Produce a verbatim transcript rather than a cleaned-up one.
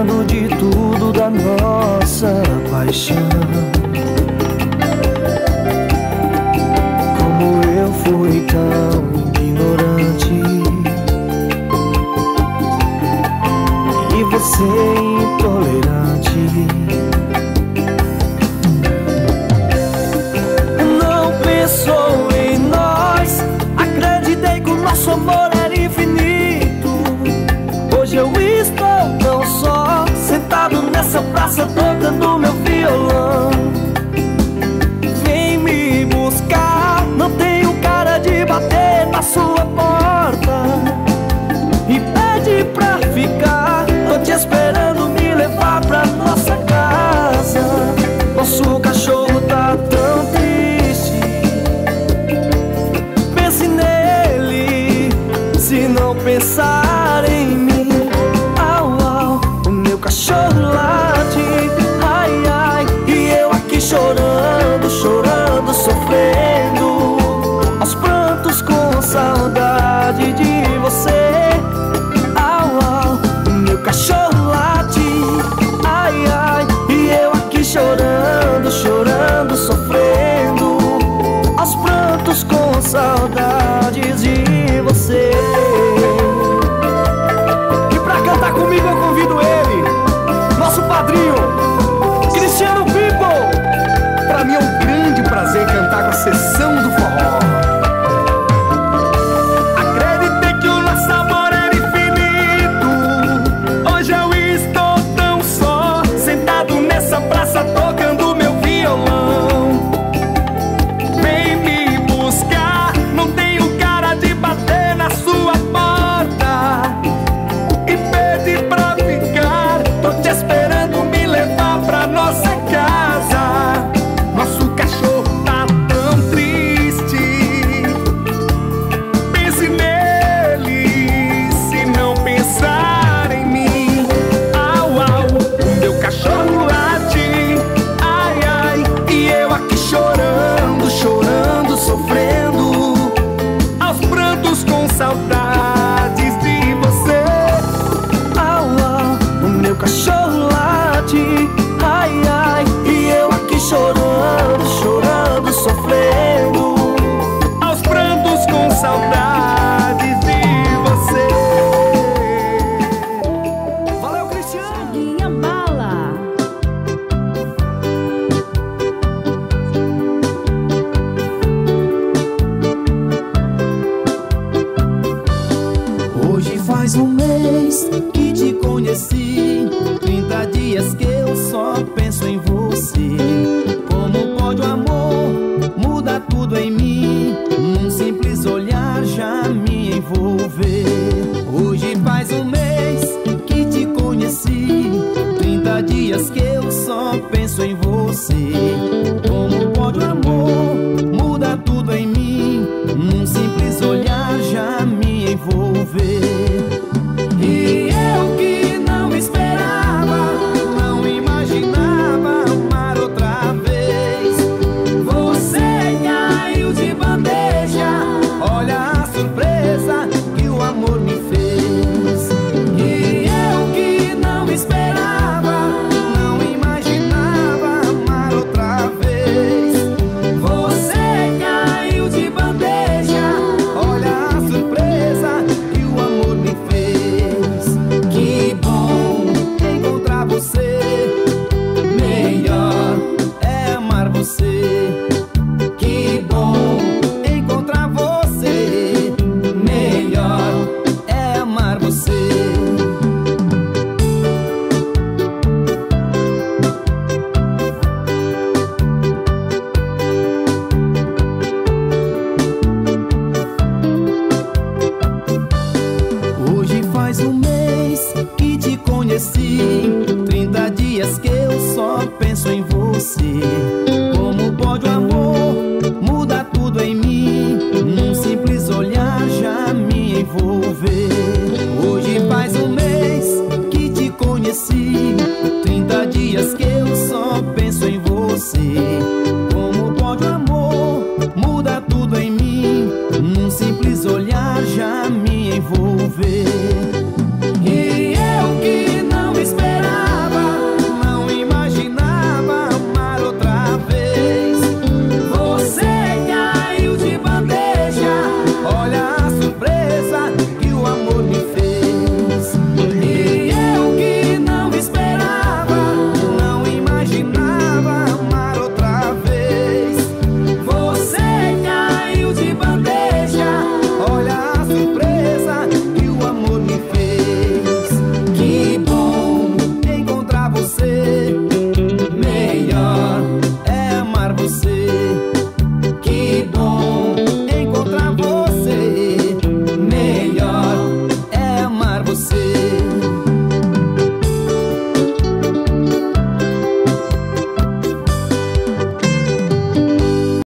lembrando de tudo da nossa paixão. Como eu fui tão ignorante e você intolerante. Não pensou em nós, acreditei que o nosso amor era infinito. Hoje eu estou tão só, sentado nessa praça tocando meu violão. Vem me buscar, não tenho cara de bater na sua porta e pede pra ficar. Tô te esperando me levar pra nossa casa. Nosso cachorro tá tão triste, pense nele, se não pensar em mim. Au, au, o meu cachorro late, ai, ai, e eu aqui chorando, chorando, sofrendo, aos prantos com saudade de você. Au, au, o meu cachorro late, ai, ai, e eu aqui chorando, chorando, sofrendo, aos prantos com saudades de você. E pra cantar comigo eu convido ele, nosso padrinho, Cristiano People. Pra mim é um grande prazer cantar com a Sessão do Forró. Acreditei que o nosso amor era infinito. Hoje eu estou tão só, sentado nessa praça tocando meu violão. Vem me buscar, não tenho cara de bater na sua porta e pede pra ficar. Tô te esperando me levar pra nossa casa. Nosso cachorro tá tão triste, pense nele, se não pensar em mim. Au, au, o meu cachorro late, ai, ai, e eu aqui chorando, chorando, sofrendo, aos prantos com saudades de você. Au, au, o meu cachorro late, ai, ai, e eu aqui chorando, chorando, sofrendo, Aos prantos com saudades de você. valeu, Cristiano! Minha bala. Hoje faz um mês que te conheci, trinta dias que eu só penso em você. Como pode o amor mudar tudo em mim, num simples olhar já me envolver? Hoje faz um mês que te conheci, trinta dias que eu só penso em você. Como pode o amor mudar tudo em mim, num simples olhar já me envolver? E eu que não esperava, não imaginava amar outra vez. Você caiu de bandeja, olha a surpresa que o amor me fez. E eu que não esperava, não imaginava amar outra vez. Você caiu de bandeja, olha a surpresa que o amor me fez. Que bom encontrar você, melhor é amar você. Que bom encontrar você, melhor é amar você. Hoje faz um mês que te conheci, trinta dias que eu só penso em você. Como pode o amor mudar tudo em mim, num simples olhar já me envolver? Hoje faz um mês que te conheci, trinta dias que